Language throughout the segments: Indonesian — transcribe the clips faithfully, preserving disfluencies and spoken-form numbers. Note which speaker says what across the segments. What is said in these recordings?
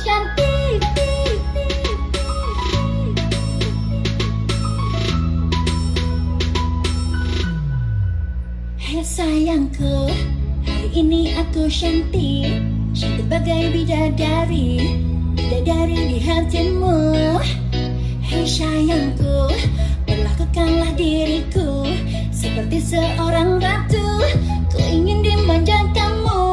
Speaker 1: cantik. Hei sayangku, hari ini aku cantik, cantik bagai bidadari, bidadari di hatimu. Hei sayangku, perlakukanlah diriku seperti seorang ratu, ku ingin dimanja kamu.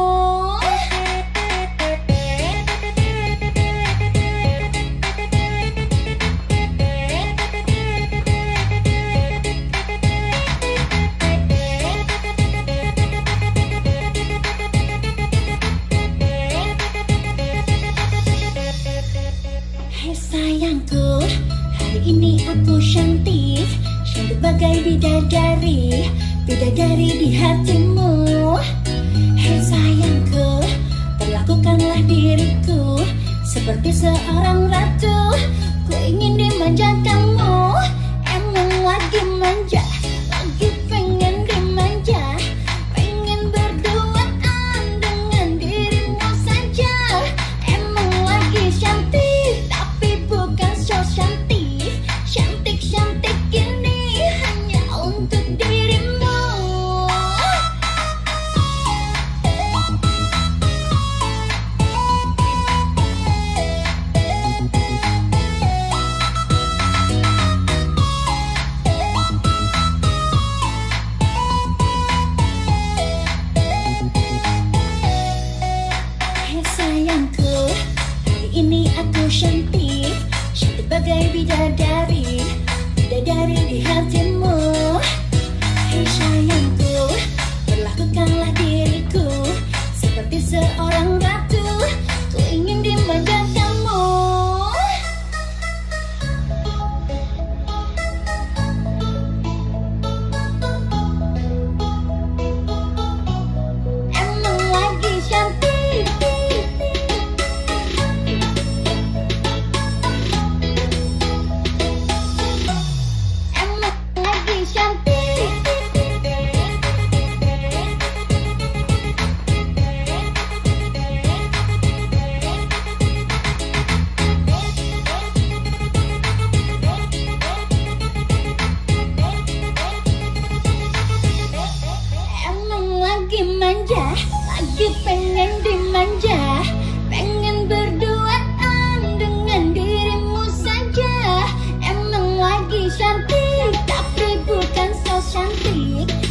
Speaker 1: Hei sayangku, hari ini aku cantik, cantik bagai bidadari, bidadari di hatimu. Hei sayangku, perlakukanlah diriku seperti seorang ratu, ku ingin dimanja kamu. Emang lagi manja, lagi pengen dimanja, pengen berduaan dengan dirimu saja. Emang lagi cantik, tapi bukan so cantik, cantik-cantik ini hanya untuk dirimu. Hei sayangku, hari ini aku cantik, cantik bagai bidadari, bidadari di hatimu. Hei sayangku, perlakukanlah diriku seperti seorang ratu, ku ingin dimanja kamu. Emang lagi cantik, emang lagi cantik. Emang lagi manja, lagi pengen dimanja, pengen berduaan dengan dirimu saja. Emang lagi cantik, tapi bukan so cantik,